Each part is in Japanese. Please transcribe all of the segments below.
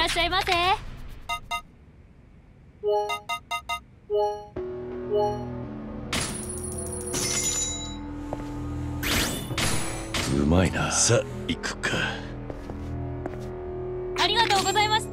らっしゃいませ。 うまいな。さあ行くか。 ありがとうございます。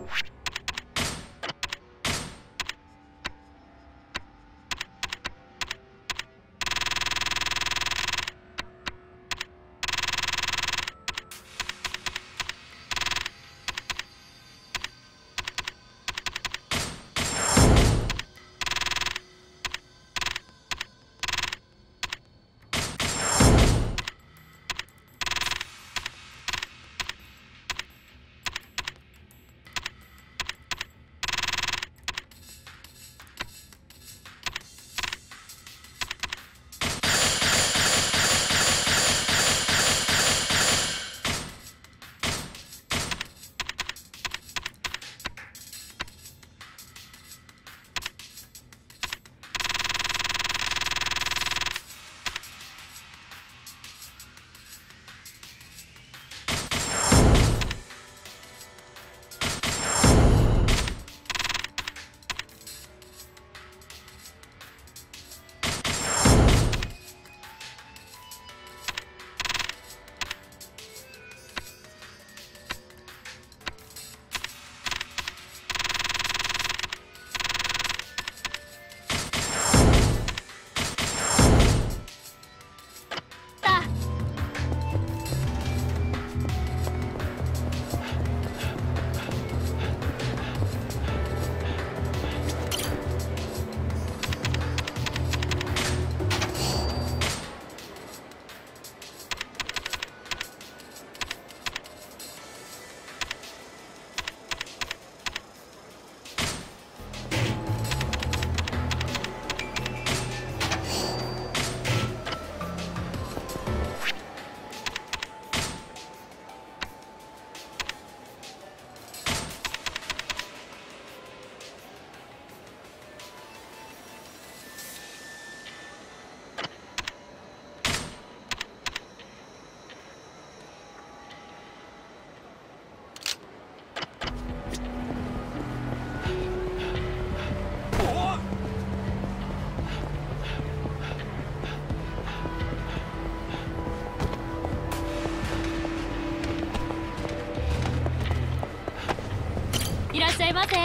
いらっしゃいませ。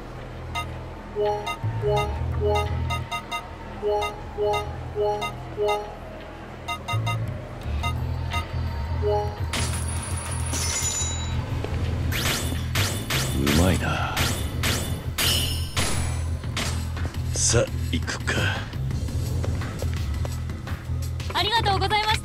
うまいな。さあ行くか。 ありがとうございました。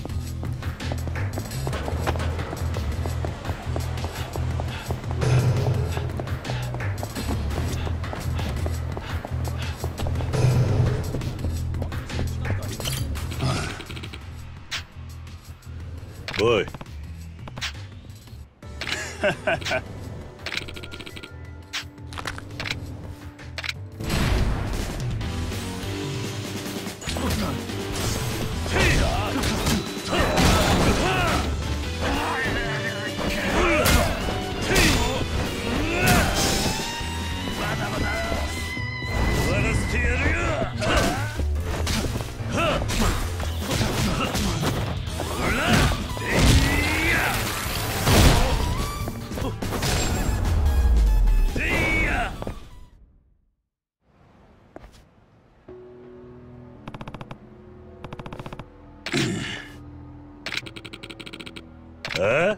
おい。あ？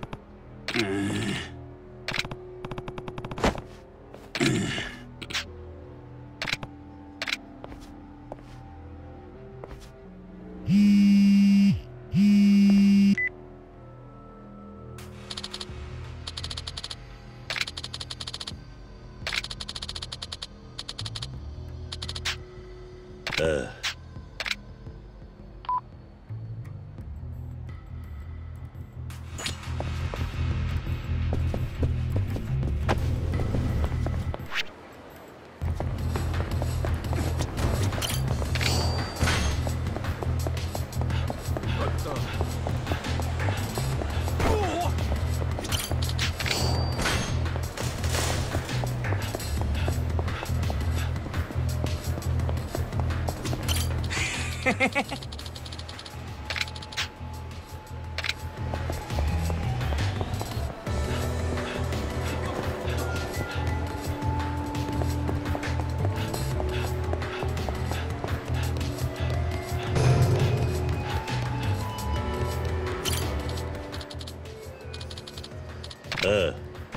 ああ。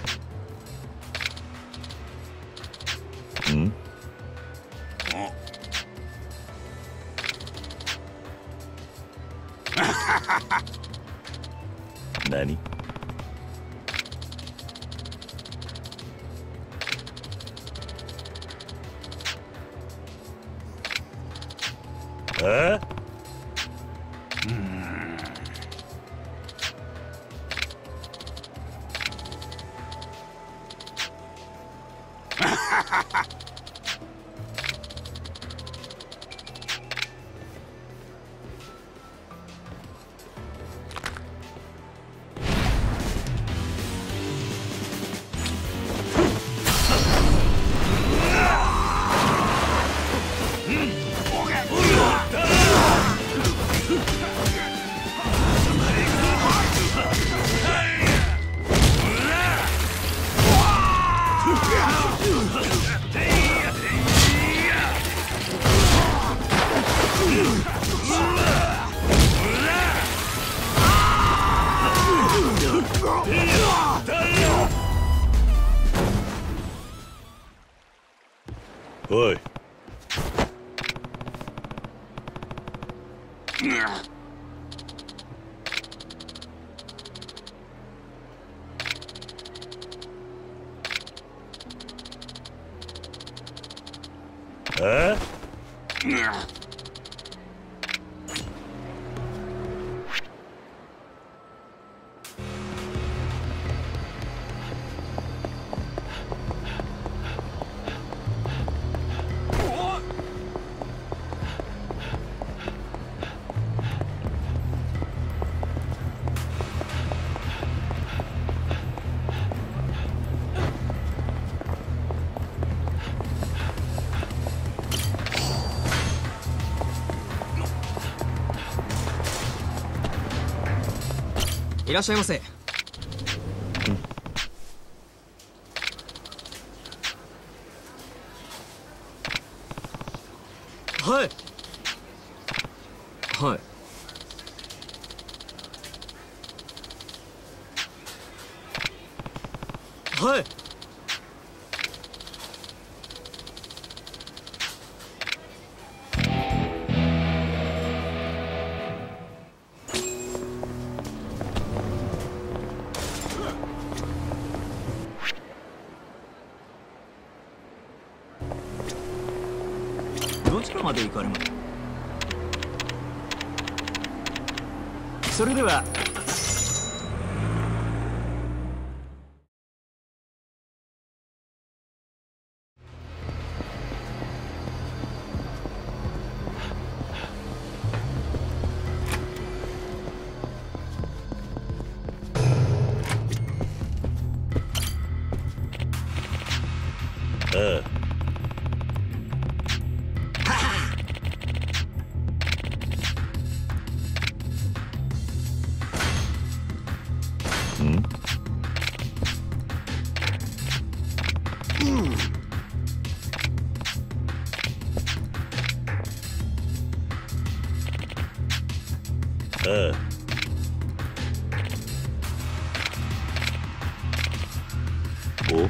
ん？何？ああ？おい。ああ？ いらっしゃいませ。はいはいはい。どちらまで行かれます？それでは。 ああ。ああ。お？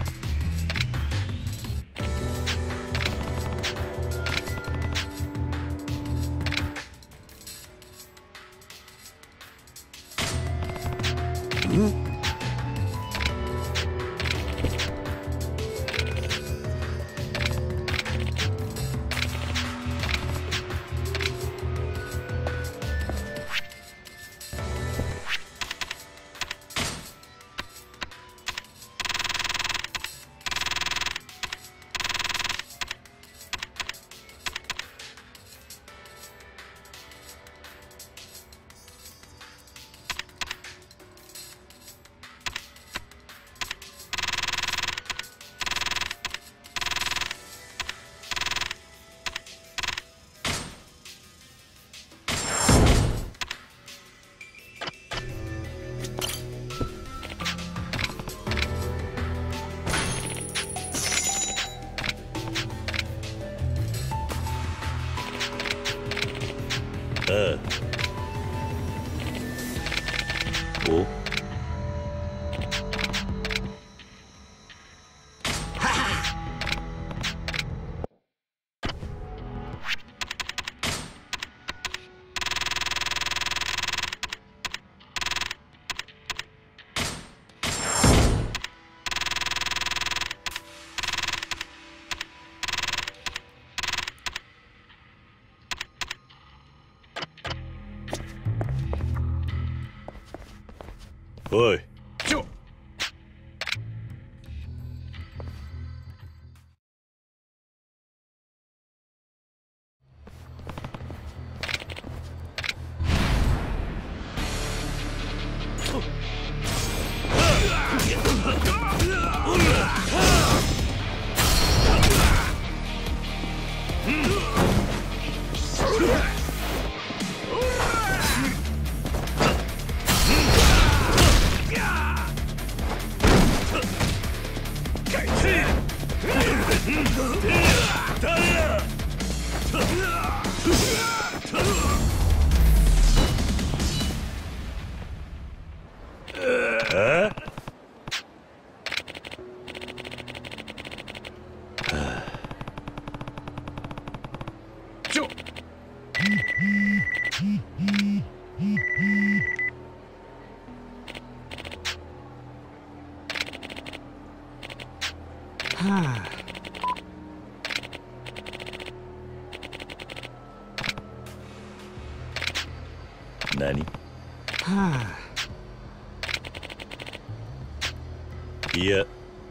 おおいちょ何いや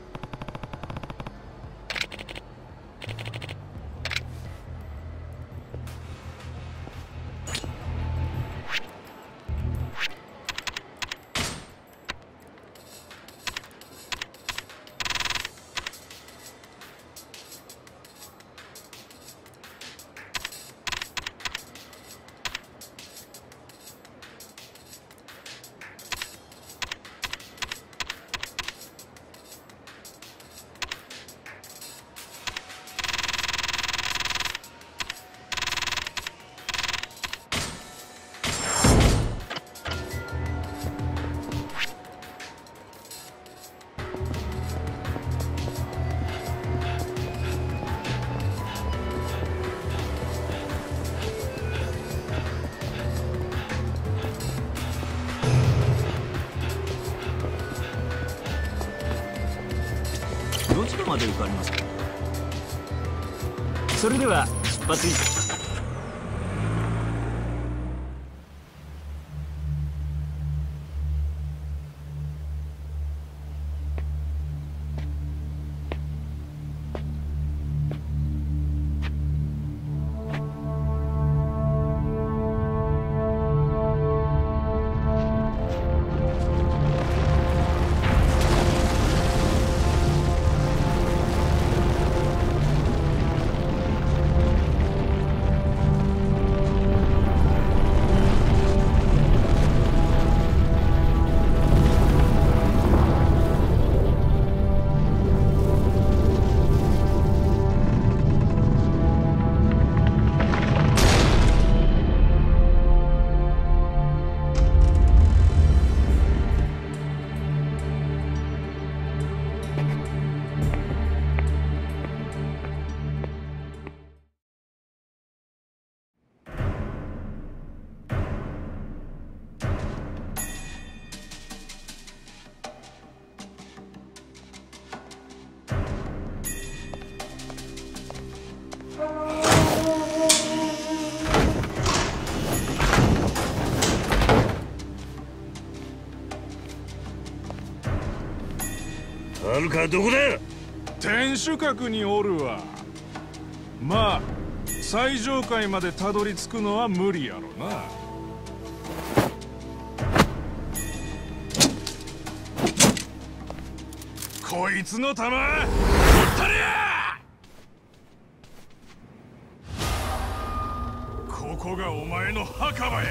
どちらまで行かれますか。それでは出発いた。 はるかどこだ。 天守閣におるわ。まあ最上階までたどり着くのは無理やろな。こいつの弾ったりゃ。ここがお前の墓場や。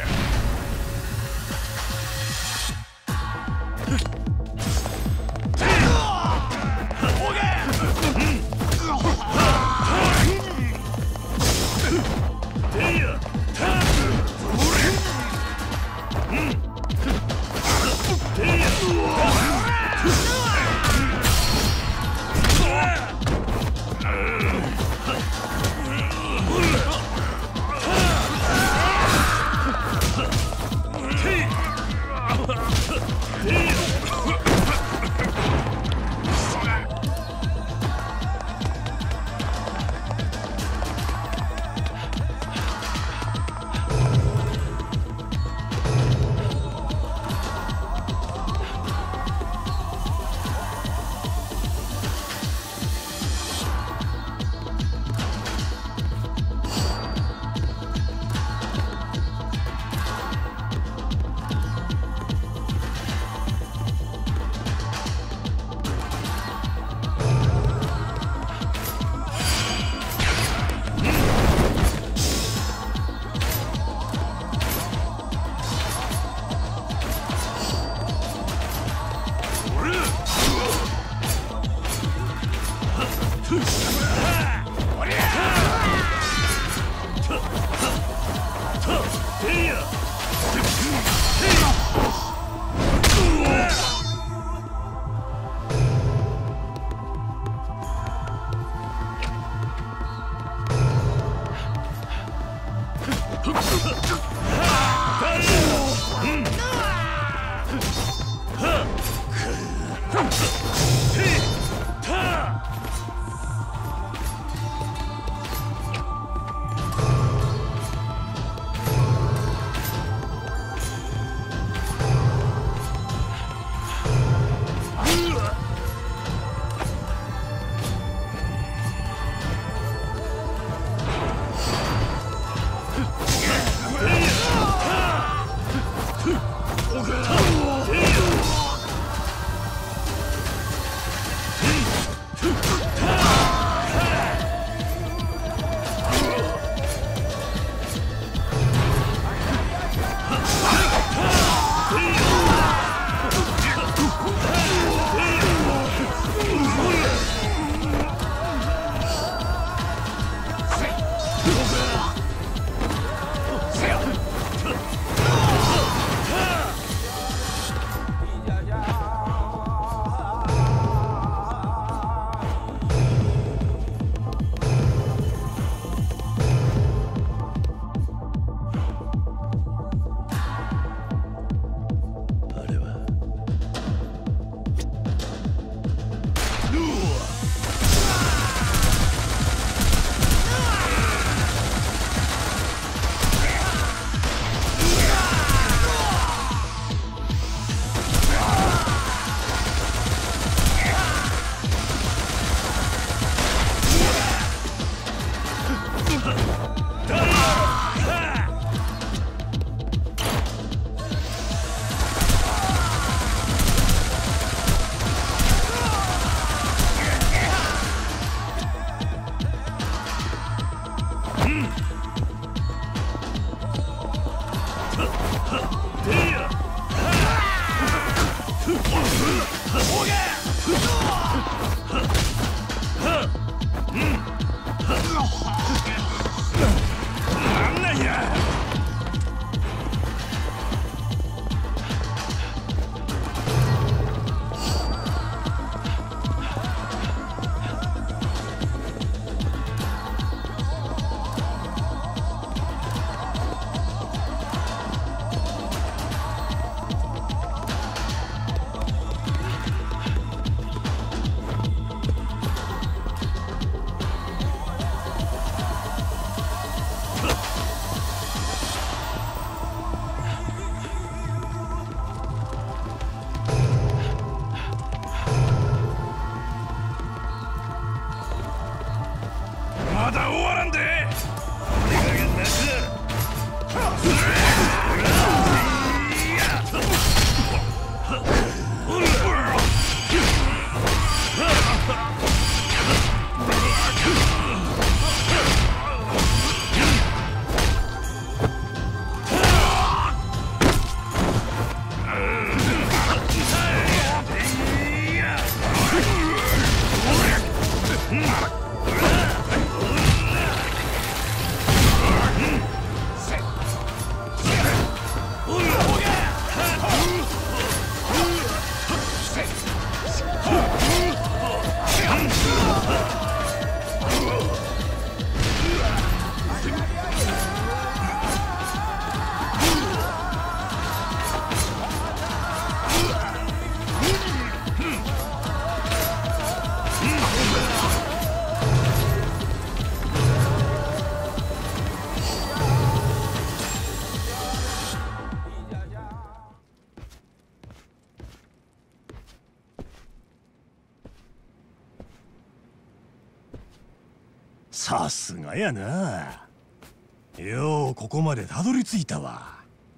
さすがやな。ようここまでたどり着いたわ。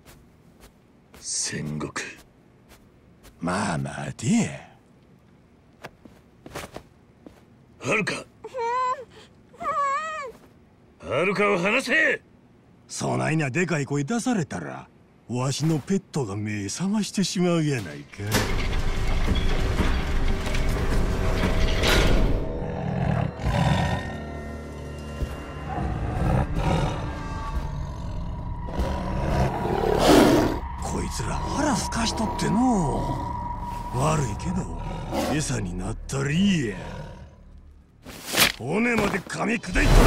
戦国。 まあ待て。 はるか。はるかを離せ。 そないなでかい声出されたらわしのペットが目覚ましてしまうやないか。こいつら腹すかしとってのう。悪いけど餌になったりいや。骨まで噛み砕いとるんや。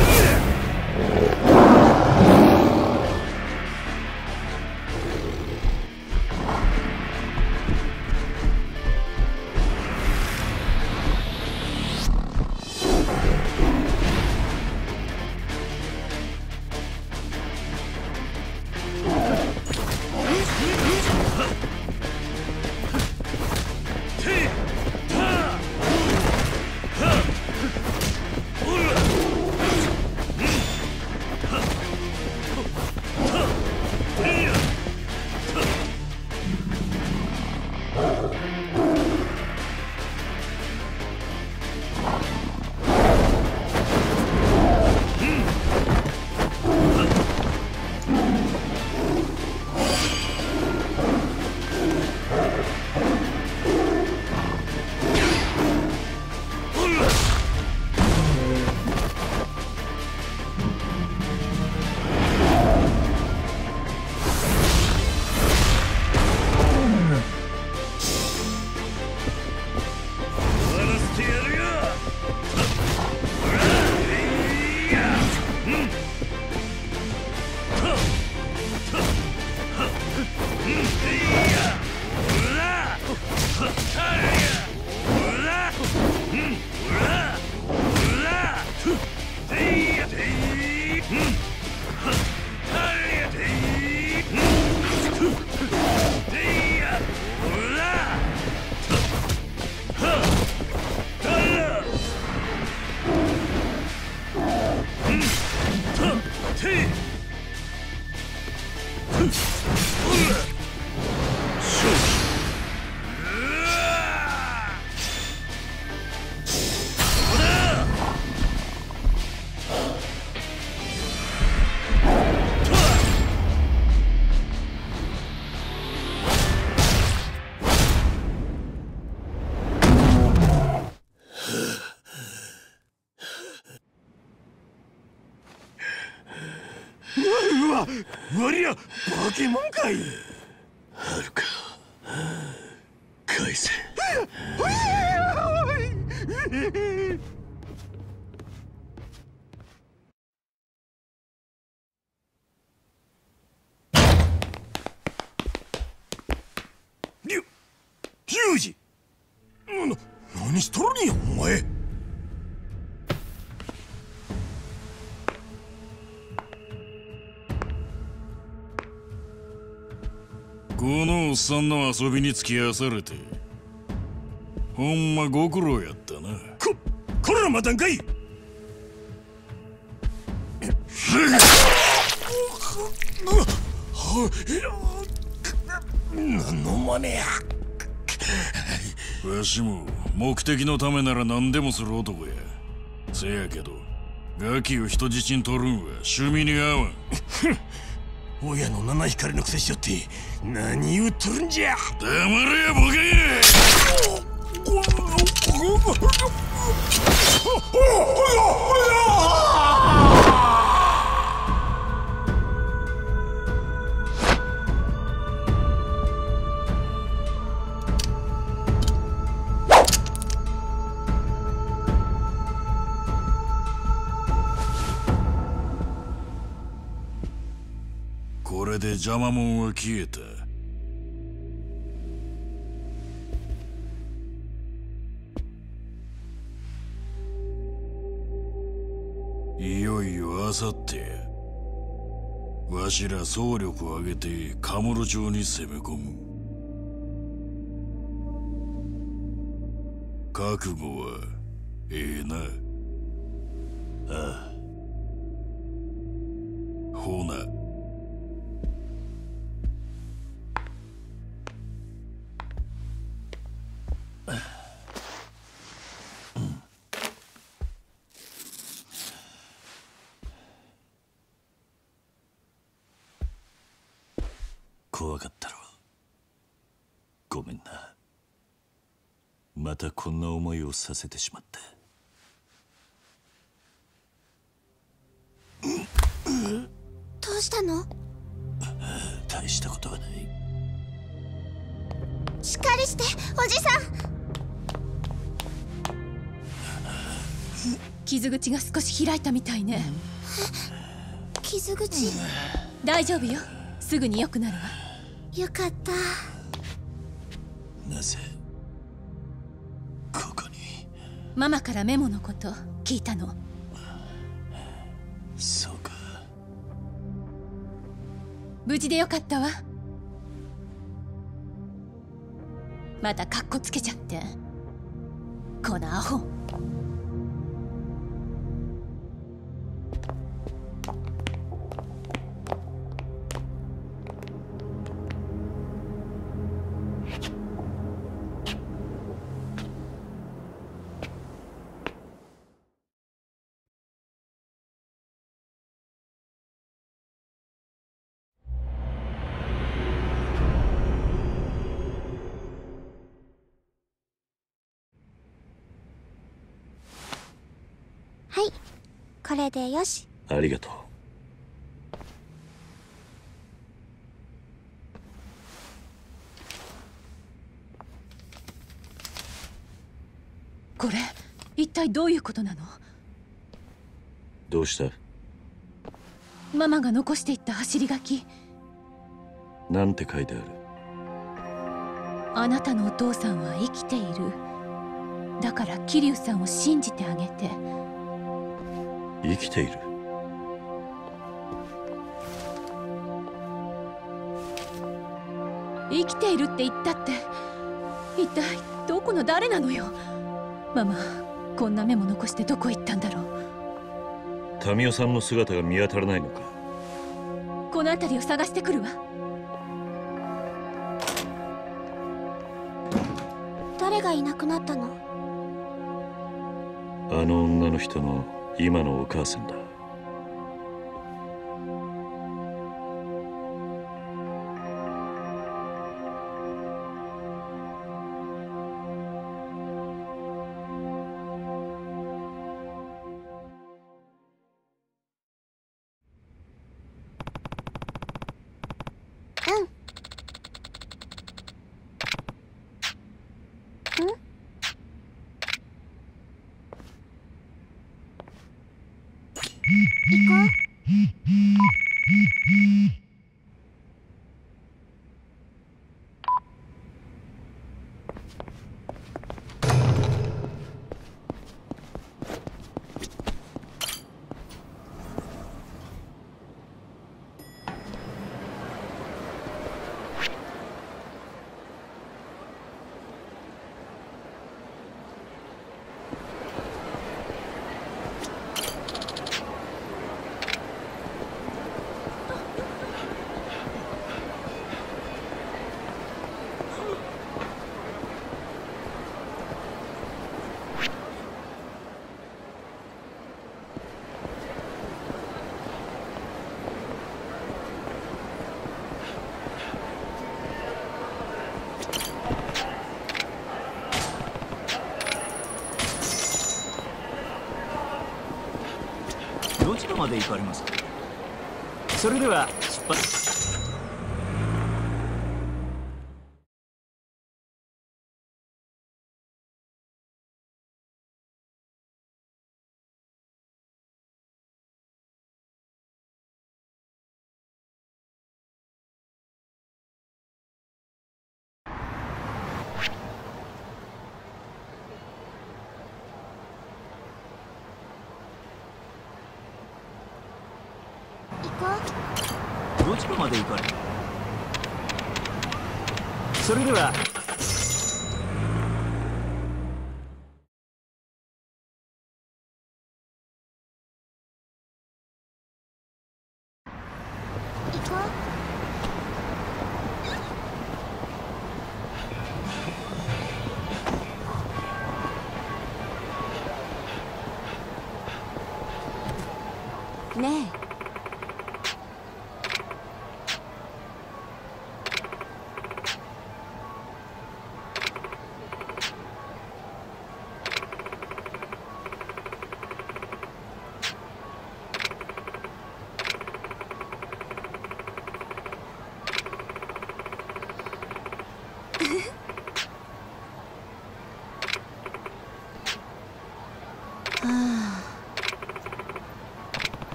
わりゃ化け物かい。 はるか返せ。 リュウジ、何しとるんやお前。 このおっさんの遊びに付き合わされてほんまご苦労やったな。 こらまたんかい。何の真似や。 わしも目的のためなら何でもする男や。せやけどガキを人質に取るんは趣味に合わん。 親の七光のくせしよって何言うとるんじゃ。 黙れやボケ。これで邪魔者は消えた。いよいよあさってわしら総力を挙げてカムロ町に攻め込む。覚悟はええな。 ああ。 ごめんな。またこんな思いをさせてしまって。 どうしたの？ 大したことはない。 しっかりして、おじさん。 傷口が少し開いたみたいね。 傷口？ 大丈夫よ、すぐに良くなるわ。 よかった。 なぜここに？ ママからメモのこと聞いたの。 そうか。 無事でよかったわ。またカッコつけちゃって、このアホ。 はい、これでよし。 ありがとう。 これ一体どういうことなの？ どうした？ ママが残していった走り書き。 なんて書いてある？ あなたのお父さんは生きている。だから桐生さんを信じてあげて。 生きている？ 生きているって言ったって、一体どこの誰なのよ。ママ、こんなメモ残してどこ行ったんだろう。 民生さんの姿が見当たらないのか？ この辺りを探してくるわ。 誰がいなくなったの？ あの女の人の今のお母さんだ。 行こう。 どちらまで行かれますか？それでは出発。 行こう。 どちらまで行かれる？それでは行こう。ねえ、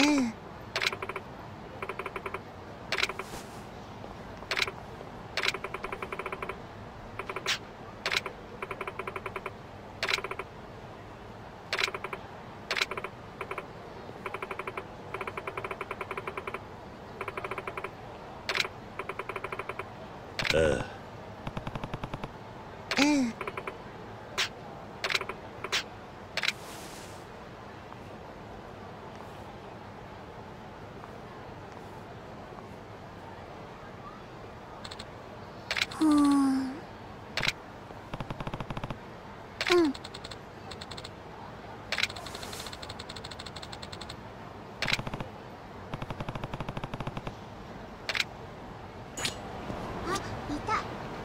うんあうんふーんうんあ、いた。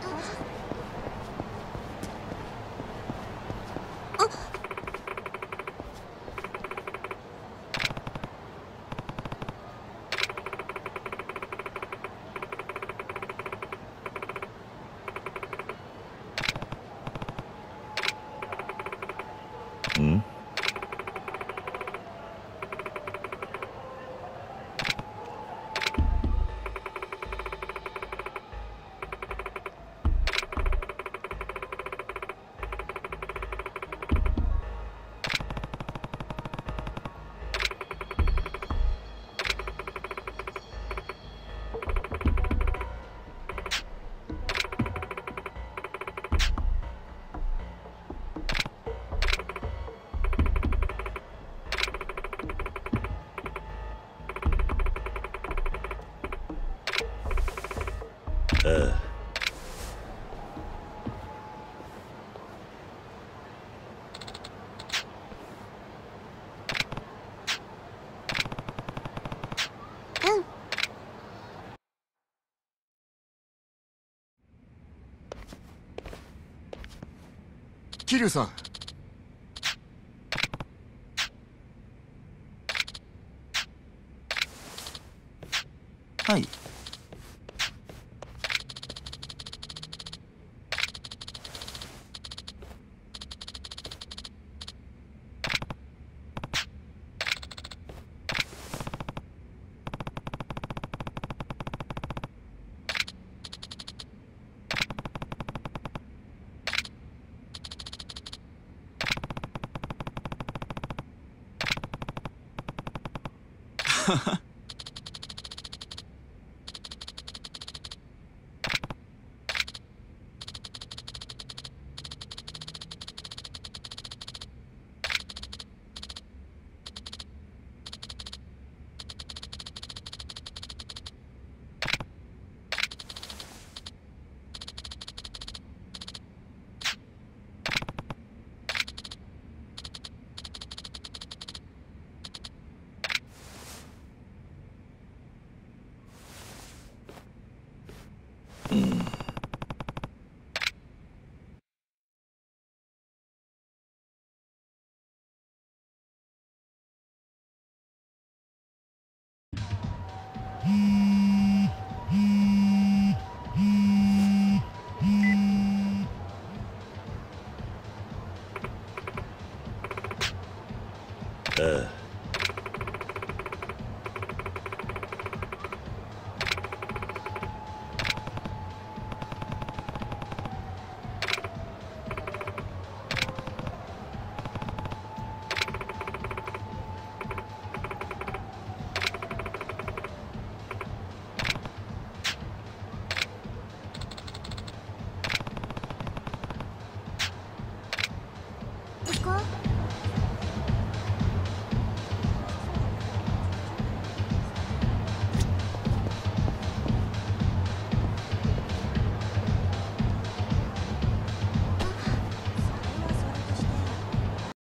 んああうん桐生さん。はい。 ああ